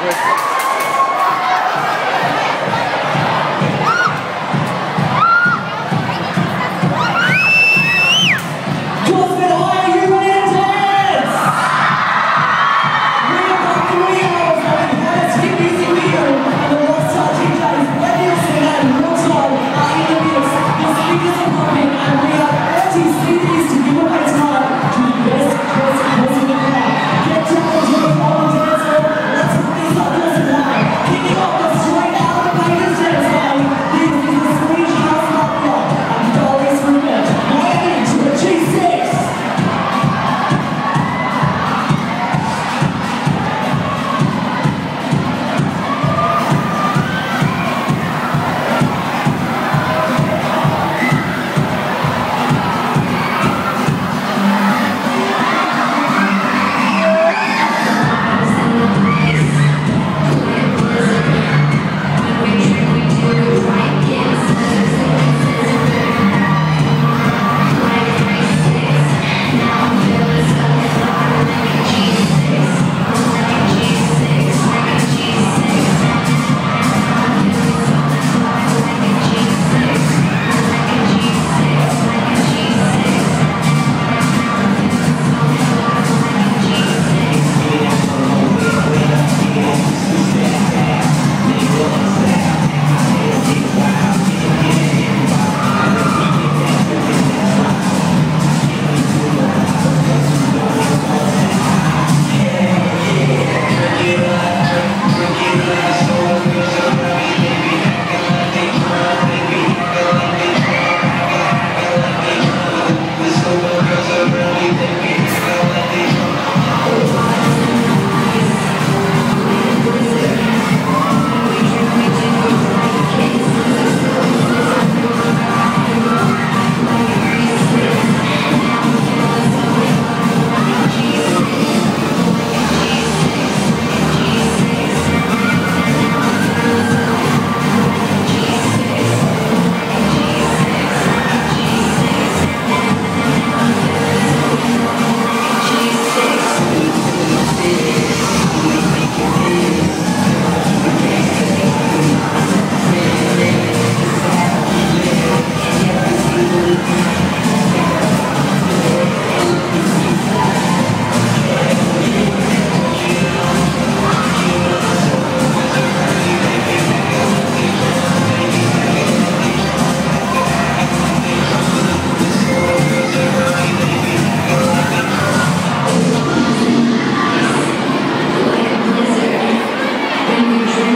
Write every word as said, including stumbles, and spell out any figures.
Gosford High, are you ready to dance? We have got three hours of fantastic music video and the rockstar D Js ready to sing out in real time our interviews. The speakers are pumping and we have forty C Ds to give away tonight to the best person possible in the crowd. Get down to the on the dance floor. Let's put this up Gosford High. Kicking off the straight out of the Vegas dance line. This is the Swedish House Mafia and Darling's Movement. Right into the G six. When you dream